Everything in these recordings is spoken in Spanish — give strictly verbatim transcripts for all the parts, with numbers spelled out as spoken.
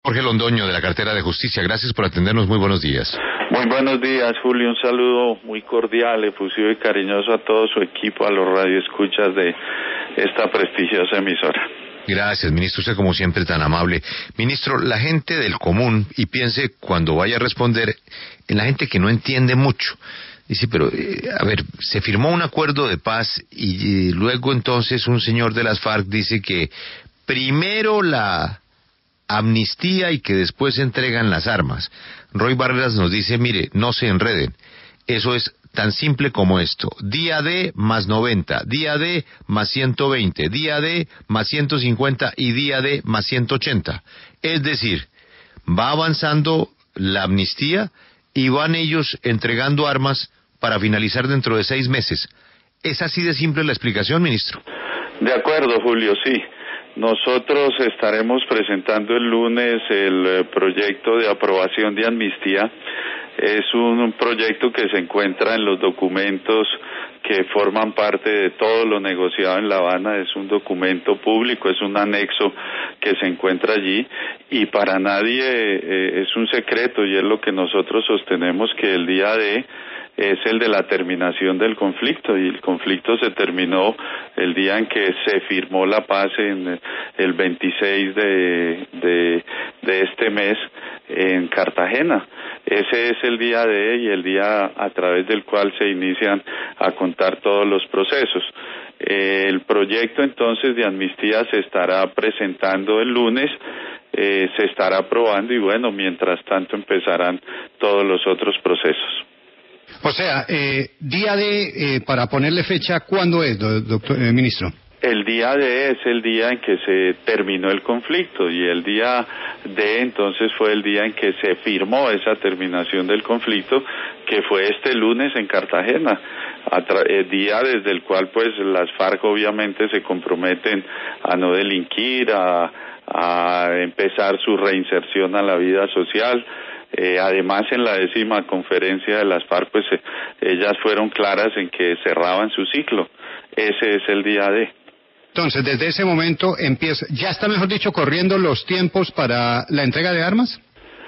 Jorge Londoño, de la Cartera de Justicia. Gracias por atendernos. Muy buenos días. Muy buenos días, Julio. Un saludo muy cordial, efusivo y cariñoso a todo su equipo, a los radioescuchas de esta prestigiosa emisora. Gracias, ministro. Usted, como siempre, tan amable. Ministro, la gente del común, y piense cuando vaya a responder, en la gente que no entiende mucho. Dice, pero, eh, a ver, se firmó un acuerdo de paz y, y luego entonces un señor de las FARC dice que primero la amnistía y que después se entregan las armas. Roy Barreras nos dice, mire, no se enreden. Eso es tan simple como esto. Día D más noventa, día D más ciento veinte, día D más ciento cincuenta y día D más ciento ochenta. Es decir, va avanzando la amnistía y van ellos entregando armas para finalizar dentro de seis meses. ¿Es así de simple la explicación, ministro? De acuerdo, Julio, sí. Nosotros estaremos presentando el lunes el proyecto de aprobación de amnistía. Es un proyecto que se encuentra en los documentos que forman parte de todo lo negociado en La Habana. Es un documento público, es un anexo que se encuentra allí y para nadie eh, es un secreto, y es lo que nosotros sostenemos, que el día de es el de la terminación del conflicto, y el conflicto se terminó el día en que se firmó la paz, en el veintiséis de, de, de este mes en Cartagena. Ese es el día de y el día a través del cual se inician a contar todos los procesos. Eh, el proyecto entonces de amnistía se estará presentando el lunes, eh, se estará aprobando y bueno, mientras tanto empezarán todos los otros procesos. O sea, eh, día de, eh, para ponerle fecha, ¿cuándo es, doctor, eh, ministro? El día D es el día en que se terminó el conflicto, y el día D entonces fue el día en que se firmó esa terminación del conflicto, que fue este lunes en Cartagena, el día desde el cual pues las FARC obviamente se comprometen a no delinquir, a, a empezar su reinserción a la vida social. Eh, además, en la décima conferencia de las FARC, pues eh, ellas fueron claras en que cerraban su ciclo. Ese es el día D. Entonces, desde ese momento empieza, ya está, mejor dicho, corriendo los tiempos para la entrega de armas.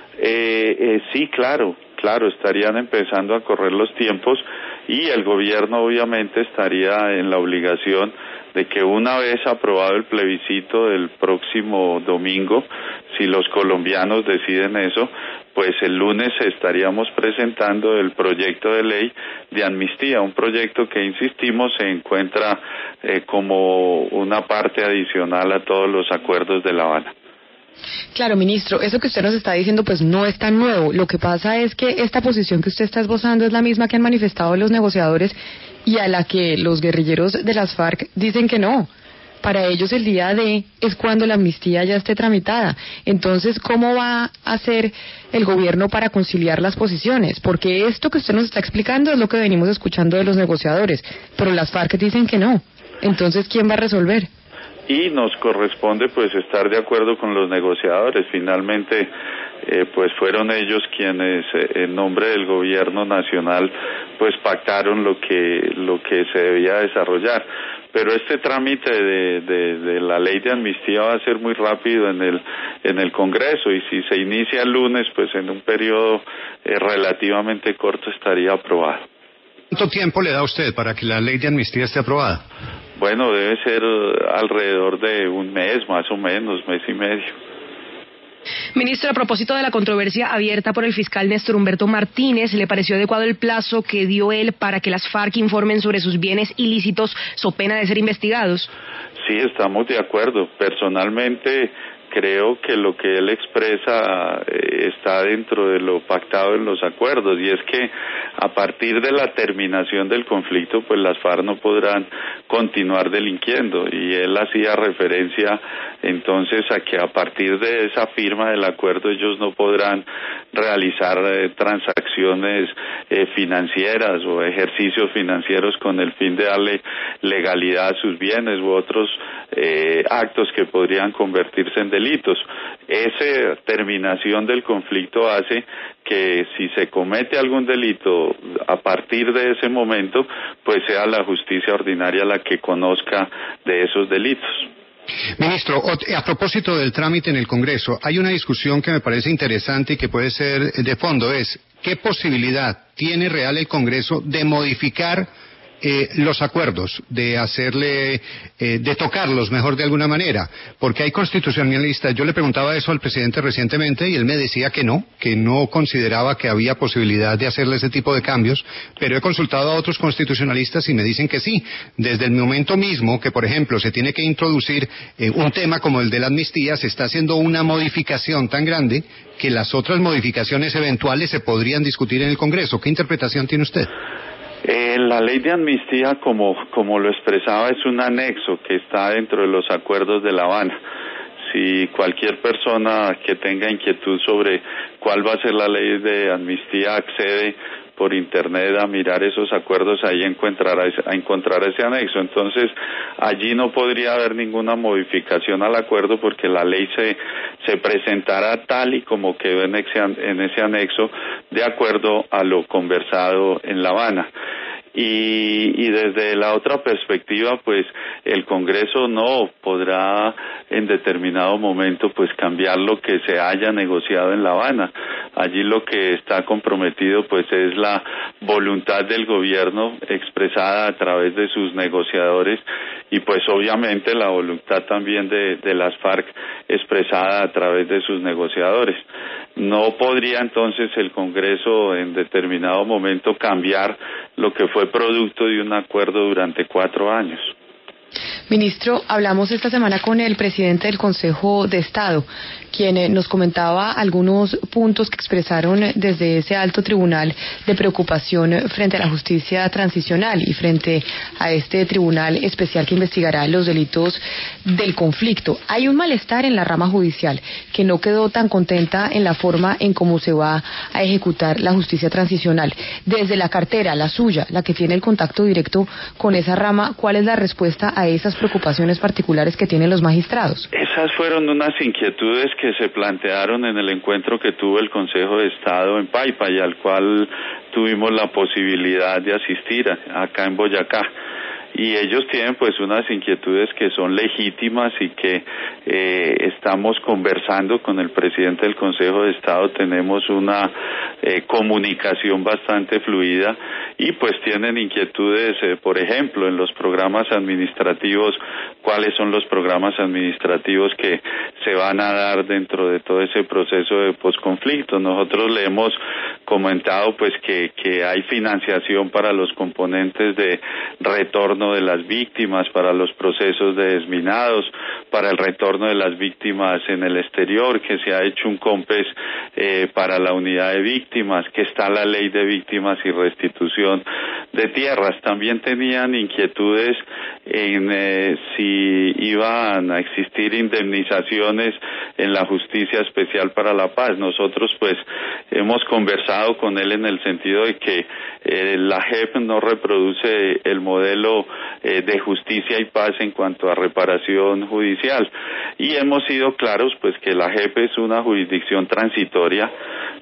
Eh, eh, sí, claro, claro, estarían empezando a correr los tiempos, y el gobierno obviamente estaría en la obligación de que una vez aprobado el plebiscito del próximo domingo, si los colombianos deciden eso, pues el lunes estaríamos presentando el proyecto de ley de amnistía, un proyecto que, insistimos, se encuentra eh, como una parte adicional a todos los acuerdos de La Habana. Claro, ministro, eso que usted nos está diciendo pues no es tan nuevo. Lo que pasa es que esta posición que usted está esbozando es la misma que han manifestado los negociadores y a la que los guerrilleros de las FARC dicen que no. Para ellos el día D es cuando la amnistía ya esté tramitada. Entonces, ¿cómo va a hacer el gobierno para conciliar las posiciones? Porque esto que usted nos está explicando es lo que venimos escuchando de los negociadores, pero las FARC dicen que no. Entonces, ¿quién va a resolver? Y nos corresponde pues estar de acuerdo con los negociadores. Finalmente eh, pues fueron ellos quienes eh, en nombre del gobierno nacional pues pactaron lo que lo que se debía desarrollar. Pero este trámite de, de, de la ley de amnistía va a ser muy rápido en el en el Congreso, y si se inicia el lunes, pues en un periodo eh, relativamente corto estaría aprobado. ¿Cuánto tiempo le da a usted para que la ley de amnistía esté aprobada? Bueno, debe ser alrededor de un mes, más o menos, mes y medio. Ministro, a propósito de la controversia abierta por el fiscal Néstor Humberto Martínez, ¿le pareció adecuado el plazo que dio él para que las FARC informen sobre sus bienes ilícitos, so pena de ser investigados? Sí, estamos de acuerdo. Personalmente creo que lo que él expresa eh, está dentro de lo pactado en los acuerdos, y es que a partir de la terminación del conflicto, pues las FARC no podrán continuar delinquiendo, y él hacía referencia entonces a que a partir de esa firma del acuerdo ellos no podrán realizar eh, transacciones eh, financieras o ejercicios financieros con el fin de darle legalidad a sus bienes u otros eh, actos que podrían convertirse en delitos. Esa terminación del conflicto hace que si se comete algún delito a partir de ese momento, pues sea la justicia ordinaria la que conozca de esos delitos. Ministro, a propósito del trámite en el Congreso, hay una discusión que me parece interesante y que puede ser de fondo, es ¿qué posibilidad tiene real el Congreso de modificar Eh, los acuerdos, de hacerle, eh, de tocarlos mejor de alguna manera? Porque hay constitucionalistas, yo le preguntaba eso al presidente recientemente y él me decía que no, que no consideraba que había posibilidad de hacerle ese tipo de cambios, pero he consultado a otros constitucionalistas y me dicen que sí, desde el momento mismo que, por ejemplo, se tiene que introducir eh, un tema como el de la amnistía, se está haciendo una modificación tan grande que las otras modificaciones eventuales se podrían discutir en el Congreso. ¿Qué interpretación tiene usted? Eh, la ley de amnistía, como, como lo expresaba, es un anexo que está dentro de los acuerdos de La Habana. Si cualquier persona que tenga inquietud sobre cuál va a ser la ley de amnistía accede por internet a mirar esos acuerdos, ahí encontrará, a encontrar ese anexo. Entonces, allí no podría haber ninguna modificación al acuerdo porque la ley se, se presentará tal y como quedó en ese, en ese anexo, de acuerdo a lo conversado en La Habana. Y, y desde la otra perspectiva, pues el Congreso no podrá en determinado momento pues cambiar lo que se haya negociado en La Habana. Allí lo que está comprometido pues es la voluntad del gobierno expresada a través de sus negociadores y pues obviamente la voluntad también de, de las FARC expresada a través de sus negociadores. No podría entonces el Congreso en determinado momento cambiar lo que fue producto de un acuerdo durante cuatro años. Ministro, hablamos esta semana con el presidente del Consejo de Estado, quien eh, nos comentaba algunos puntos que expresaron desde ese alto tribunal de preocupación frente a la justicia transicional y frente a este tribunal especial que investigará los delitos del conflicto. Hay un malestar en la rama judicial que no quedó tan contenta en la forma en cómo se va a ejecutar la justicia transicional. Desde la cartera, la suya, la que tiene el contacto directo con esa rama, ¿cuál es la respuesta a esas preocupaciones particulares que tienen los magistrados? Esas fueron unas inquietudes que se plantearon en el encuentro que tuvo el Consejo de Estado en Paipa y al cual tuvimos la posibilidad de asistir acá en Boyacá. Y ellos tienen pues unas inquietudes que son legítimas y que eh, estamos conversando con el presidente del Consejo de Estado, tenemos una eh, comunicación bastante fluida y pues tienen inquietudes, eh, por ejemplo, en los programas administrativos, cuáles son los programas administrativos que se van a dar dentro de todo ese proceso de posconflicto. Nosotros le hemos comentado pues que, que hay financiación para los componentes de retorno de las víctimas, para los procesos de desminados, para el retorno de las víctimas en el exterior, que se ha hecho un COMPES eh, para la unidad de víctimas, que está la ley de víctimas y restitución de tierras. También tenían inquietudes en eh, si iban a existir indemnizaciones en la Justicia Especial para la Paz. Nosotros pues hemos conversado con él en el sentido de que eh, la J E P no reproduce el modelo eh, de justicia y paz en cuanto a reparación judicial y hemos sido claros pues que la J E P es una jurisdicción transitoria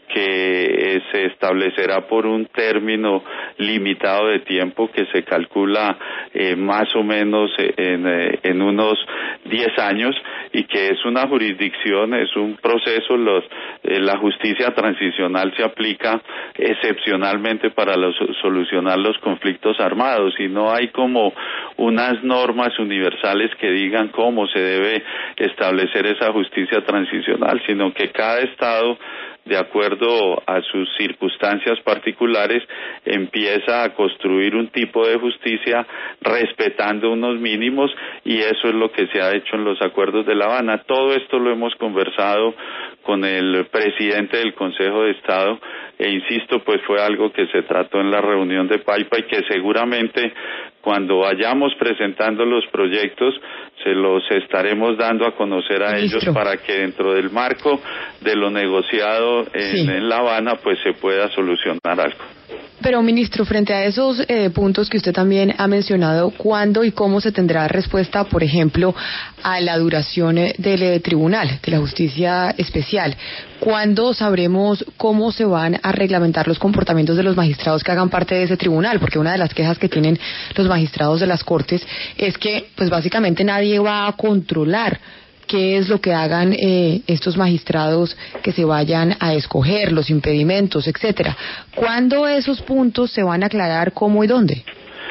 que eh, se establecerá por un término limitado de tiempo que se calcula eh, más o menos en, eh, en unos diez años y que es una jurisdicción, es un proceso, los, eh, la justicia transicional se aplica excepcionalmente para los, solucionar los conflictos armados y no hay como unas normas universales que digan cómo se debe establecer esa justicia transicional, sino que cada estado de acuerdo a sus circunstancias particulares, empieza a construir un tipo de justicia respetando unos mínimos y eso es lo que se ha hecho en los acuerdos de La Habana. Todo esto lo hemos conversado con el presidente del Consejo de Estado e insisto, pues fue algo que se trató en la reunión de Paipa y que seguramente cuando vayamos presentando los proyectos se los estaremos dando a conocer a Ministro. ellos para que dentro del marco de lo negociado en, sí. en La Habana pues se pueda solucionar algo. Pero, ministro, frente a esos eh, puntos que usted también ha mencionado, ¿cuándo y cómo se tendrá respuesta, por ejemplo, a la duración eh, del eh, tribunal, de la justicia especial? ¿Cuándo sabremos cómo se van a reglamentar los comportamientos de los magistrados que hagan parte de ese tribunal? Porque una de las quejas que tienen los magistrados de las Cortes es que, pues básicamente nadie va a controlar qué es lo que hagan eh, estos magistrados que se vayan a escoger, los impedimentos, etcétera. ¿Cuándo esos puntos se van a aclarar, cómo y dónde?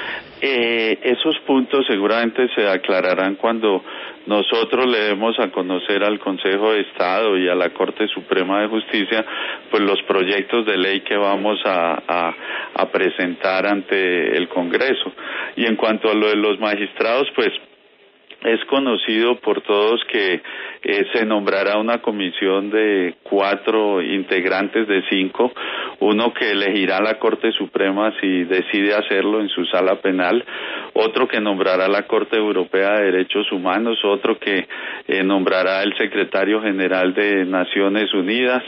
Eh, esos puntos seguramente se aclararán cuando nosotros le demos a conocer al Consejo de Estado y a la Corte Suprema de Justicia pues los proyectos de ley que vamos a, a, a presentar ante el Congreso. Y en cuanto a lo de los magistrados, pues es conocido por todos que eh, se nombrará una comisión de cuatro integrantes de cinco, uno que elegirá la Corte Suprema si decide hacerlo en su sala penal, otro que nombrará la Corte Europea de Derechos Humanos, otro que eh, nombrará el Secretario General de Naciones Unidas,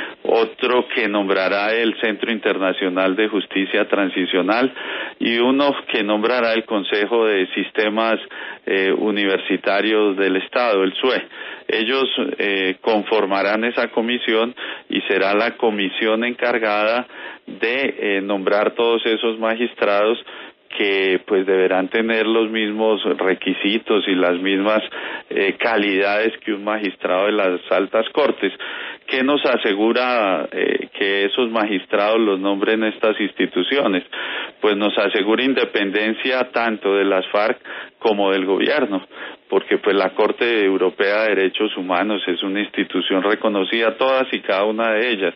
otro que nombrará el Centro Internacional de Justicia Transicional y uno que nombrará el Consejo de Sistemas eh, Universitarios del Estado, el S U E. Ellos eh, conformarán esa comisión y será la comisión encargada de eh, nombrar todos esos magistrados que pues deberán tener los mismos requisitos y las mismas eh, calidades que un magistrado de las altas cortes. ¿Qué nos asegura eh, que esos magistrados los nombren estas instituciones? Pues nos asegura independencia tanto de las FARC como del gobierno, porque pues la Corte Europea de Derechos Humanos es una institución reconocida, todas y cada una de ellas,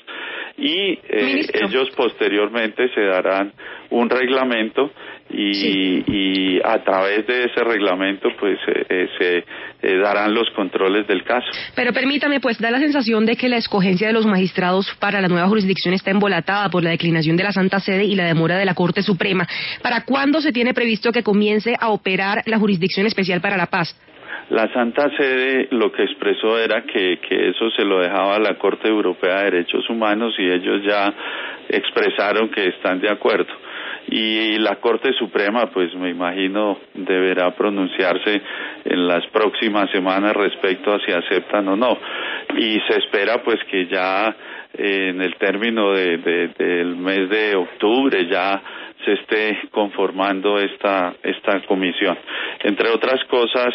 y eh, ellos posteriormente se darán un reglamento y, sí. y a través de ese reglamento pues eh, se eh, darán los controles del caso. Pero permítame, pues da la sensación de que la escogencia de los magistrados para la nueva jurisdicción está embolatada por la declinación de la Santa Sede y la demora de la Corte Suprema. ¿Para cuándo se tiene previsto que comience a operar la Jurisdicción Especial para la Paz? La Santa Sede lo que expresó era que, que eso se lo dejaba a la Corte Europea de Derechos Humanos y ellos ya expresaron que están de acuerdo. Y la Corte Suprema, pues me imagino, deberá pronunciarse en las próximas semanas respecto a si aceptan o no. Y se espera pues que ya eh, en el término de, de, del mes de octubre ya se esté conformando esta esta comisión. Entre otras cosas,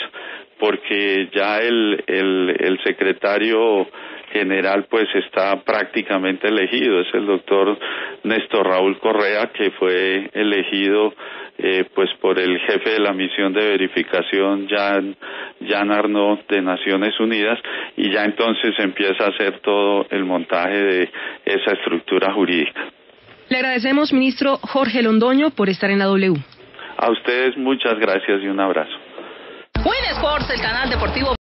porque ya el el, el secretario general pues está prácticamente elegido, es el doctor Néstor Raúl Correa, que fue elegido eh, pues por el jefe de la misión de verificación, Jean, Jean Arnaud, de Naciones Unidas, y ya entonces empieza a hacer todo el montaje de esa estructura jurídica. Le agradecemos, ministro Jorge Londoño, por estar en la W. A ustedes muchas gracias y un abrazo. Win Sports, el canal deportivo